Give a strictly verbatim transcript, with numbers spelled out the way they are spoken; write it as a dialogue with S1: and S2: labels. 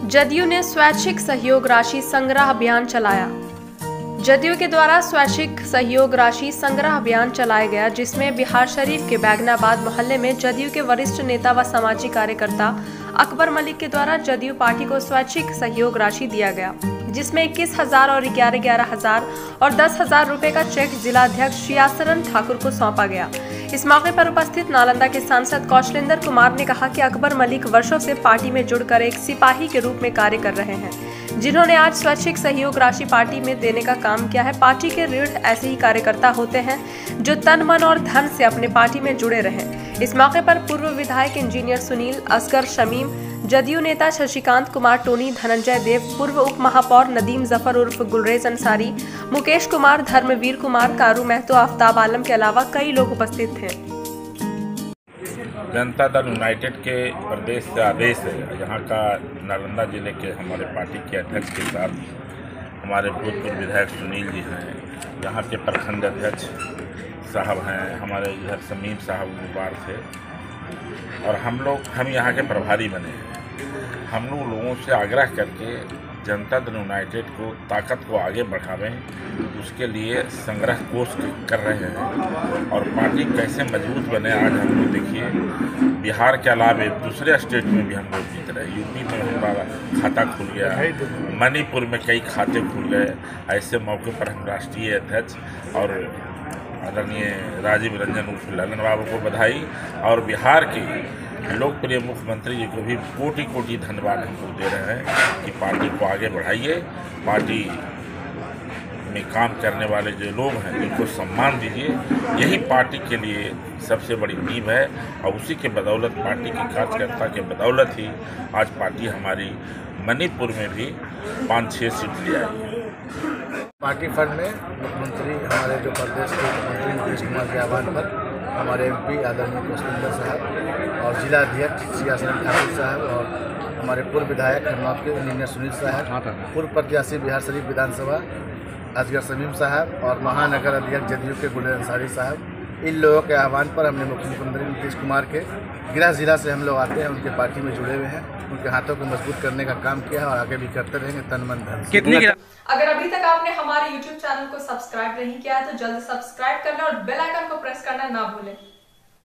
S1: जदयू ने स्वैच्छिक सहयोग राशि संग्रह अभियान चलाया। जदयू के द्वारा स्वैच्छिक सहयोग राशि संग्रह अभियान चलाया गया, जिसमें बिहार शरीफ के बैगनाबाद मोहल्ले में जदयू के वरिष्ठ नेता व सामाजिक कार्यकर्ता अकबर मलिक के द्वारा जदयू पार्टी को स्वैच्छिक सहयोग राशि दिया गया, जिसमें इक्कीस हजार और ग्यारह ग्यारह हजार और दस हजार रुपए का चेक जिला अध्यक्ष शियासरन ठाकुर को सौंपा गया। इस मौके पर उपस्थित नालंदा के सांसद कौशलेंद्र कुमार ने कहा कि अकबर मलिक वर्षों से पार्टी में जुड़कर एक सिपाही के रूप में कार्य कर रहे हैं, जिन्होंने आज स्वैच्छिक सहयोग राशि पार्टी में देने का काम किया है। पार्टी के रीढ़ ऐसे ही कार्यकर्ता होते हैं जो तन मन और धन से अपने पार्टी में जुड़े रहे। इस मौके पर पूर्व विधायक इंजीनियर सुनील, असगर शमीम, जदयू नेता शशिकांत कुमार टोनी, धनंजय देव, पूर्व उप महापौर नदीम जफर उर्फ गुलरेज अंसारी, मुकेश कुमार, धर्मवीर कुमार, कारू महतो, आफ्ताब आलम के अलावा कई लोग उपस्थित थे।
S2: जनता दल यूनाइटेड के प्रदेश से आदेश है, यहाँ का नालंदा जिले के हमारे पार्टी के अध्यक्ष के साथ हमारे भूतपूर्व विधायक सुनील जी हैं, यहाँ के प्रखंड अध्यक्ष साहब हैं, हमारे इधर समीम साहब उम्मीदवार थे और हम लोग हम यहाँ के प्रभारी बने हैं। हम लोग लोगों से आग्रह करके जनता दल यूनाइटेड को ताकत को आगे बढ़ावें, उसके लिए संग्रह कोष कर रहे हैं और पार्टी कैसे मजबूत बने। आज हम लोग देखिए बिहार के अलावा दूसरे स्टेट में भी हम लोग जीत रहे हैं। यूपी में हमारा खाता खुल गया, मणिपुर में कई खाते खुल गए। ऐसे मौके पर हम राष्ट्रीय अध्यक्ष और आदरणीय राजीव रंजन उर्फ ललन बाबू को बधाई और बिहार के लोकप्रिय मुख्यमंत्री जी को भी कोटि कोटि धन्यवाद हमको दे रहे हैं कि पार्टी को आगे बढ़ाइए, पार्टी में काम करने वाले जो लोग हैं उनको सम्मान दीजिए। यही पार्टी के लिए सबसे बड़ी नींव है और उसी के बदौलत, पार्टी के कार्यकर्ता के बदौलत ही आज पार्टी हमारी मणिपुर में भी पाँच छः सीट ले आई है।
S3: पार्टी फंड में मुख्यमंत्री हमारे जो प्रदेश के मुख्यमंत्री नीतीश कुमार के आह्वान पर हमारे एमपी आदरणीय कौशलेंद्र साहब और जिला अध्यक्ष शियासरन ठाकुर साहब और हमारे पूर्व विधायक खरनौत के इंजीनियर सुनील साहब, पूर्व प्रत्याशी बिहार शरीफ विधानसभा असगर शमीम साहब और महानगर अध्यक्ष जदयू के गुलरेज अंसारी साहब, इन लोगों के आह्वान पर हमने मुख्यमंत्री नीतीश कुमार के गृह जिला से हम लोग आते हैं, उनके पार्टी में जुड़े हुए हैं, उनके हाथों को मजबूत करने का काम किया है और आगे भी करते रहेंगे तन मन धन।
S1: कितनी अगर अभी तक आपने हमारे यूट्यूब चैनल को सब्सक्राइब नहीं किया है तो जल्द सब्सक्राइब करना और बेल आइकन को प्रेस करना ना भूलें।